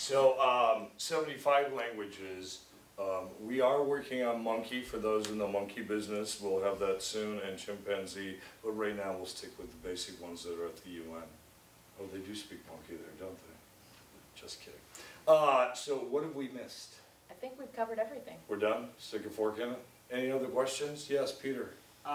So 75 languages. We are working on monkey for those in the monkey business. We'll have that soon, and chimpanzee. But right now we'll stick with the basic ones that are at the UN. Oh, they do speak monkey there, don't they? Just kidding. So what have we missed? I think we've covered everything. We're done? Stick a fork in it? Any other questions? Yes, Peter.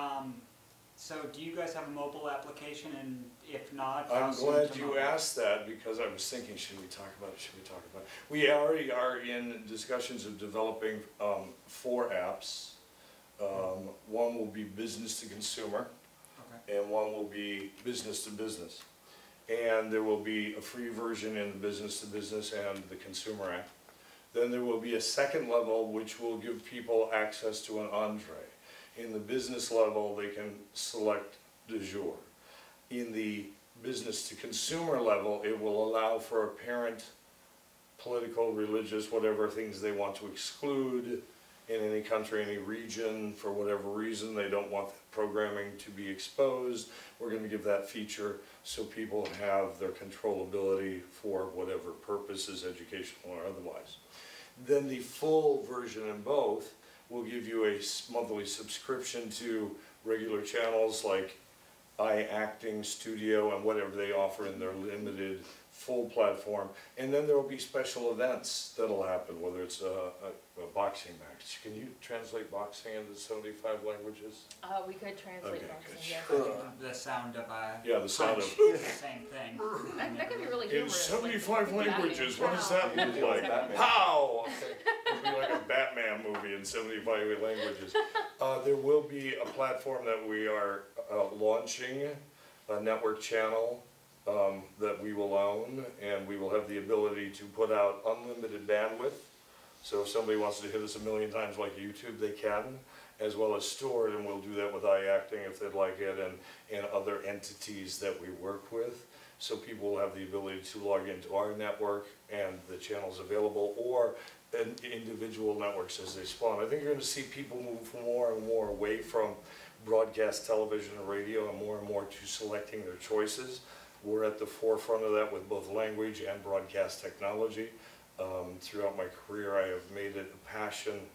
So do you guys have a mobile application, and if not, I'm glad you asked that, because I was thinking, should we talk about it, should we talk about it? We already are in discussions of developing 4 apps. One will be business to consumer, and one will be business to business. And there will be a free version in the business to business and the consumer app. Then there will be a second level which will give people access to an entree. In the business level, they can select du jour. In the business to consumer level, it will allow for apparent political, religious, whatever things they want to exclude in any country, any region, for whatever reason. They don't want that programming to be exposed. We're going to give that feature so people have their controllability for whatever purposes, educational or otherwise. Then the full version in both will give you a monthly subscription to regular channels like iActing Studio and whatever they offer in their limited full platform. And then there will be special events that'll happen, whether it's a boxing match. Can you translate boxing into 75 languages? We could translate boxing, yes. The sound of yeah, the sound punch of is the same thing. That could be really in humorous. 75 like languages. Batman. What does that look like? How? Okay. It'll be like a Batman movie in 75 languages. There will be a platform that we are launching, a network channel that we will own, and we will have the ability to put out unlimited bandwidth. So if somebody wants to hit us 1,000,000 times like YouTube, they can, as well as store it, and we'll do that with iActing if they'd like it, and other entities that we work with. So people will have the ability to log into our network and the channels available, or individual networks as they spawn. I think you're going to see people move more and more away from broadcast television and radio, and more to selecting their choices. We're at the forefront of that with both language and broadcast technology. Throughout my career, I have made it a passion,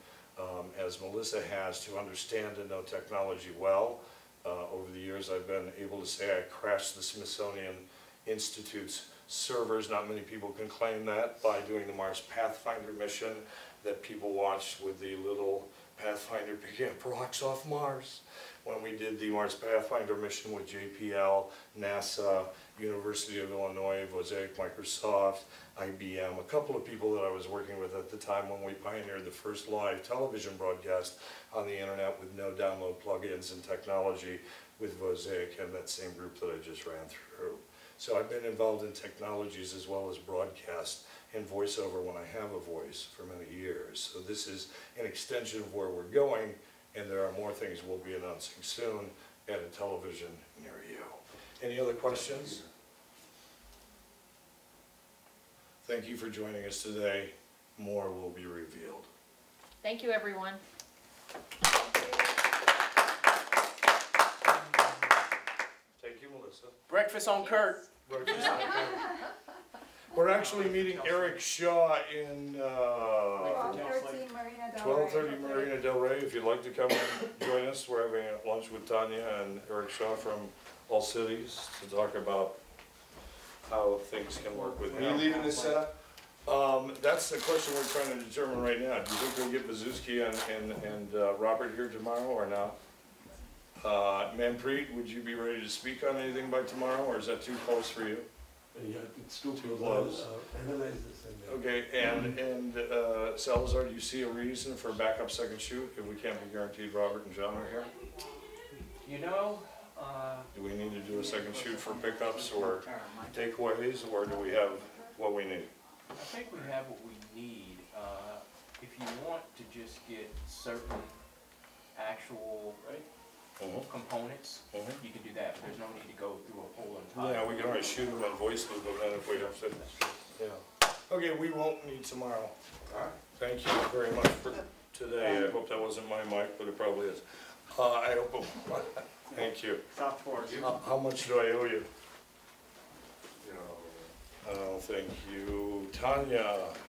as Melissa has, to understand and know technology well. Over the years, I've been able to say I crashed the Smithsonian Institute's servers. Not many people can claim that, by doing the Mars Pathfinder mission that people watched with the little Pathfinder picking up rocks off Mars. When we did the Mars Pathfinder mission with JPL, NASA, University of Illinois, Mosaic, Microsoft, IBM, a couple of people that I was working with at the time when we pioneered the first live television broadcast on the internet with no download plugins and technology with Mosaic and that same group that I just ran through. So I've been involved in technologies as well as broadcast and voiceover when I have a voice for many years. So this is an extension of where we're going, and there are more things we'll be announcing soon at a television near you. Any other questions? Thank you for joining us today. More will be revealed. Thank you, everyone. Thank you, Melissa. Breakfast on Kurt. Breakfast on Kurt. We're actually meeting Eric Shaw in 12:30 Marina Del Rey. 12:30 Marina Del Rey. If you'd like to come and join us, we're having a lunch with Tanya and Eric Shaw from All Cities to talk about how things can work with him. Are you leaving this setup? That's the question we're trying to determine right now. Do you think we'll get Bazuski and Robert here tomorrow or not? Manpreet, would you be ready to speak on anything by tomorrow, or is that too close for you? Yeah, it's too close. Analyze this and Okay, and Salazar, do you see a reason for a backup second shoot if we can't be guaranteed Robert and John are here? You know, Do we need to do a second shoot for pickups or takeaways, or do we have what we need? I think we have what we need. If you want to just get certain actual components, you can do that, but there's no need to go through a whole entire... Yeah, we can always shoot them on voice loop then if we have to. Yeah. Okay, we won't need tomorrow. All right. Thank you very much for today. I hope that wasn't my mic, but it probably is. I hope it, thank you. Soft force. How much do I owe you? Oh, thank you. Tanya.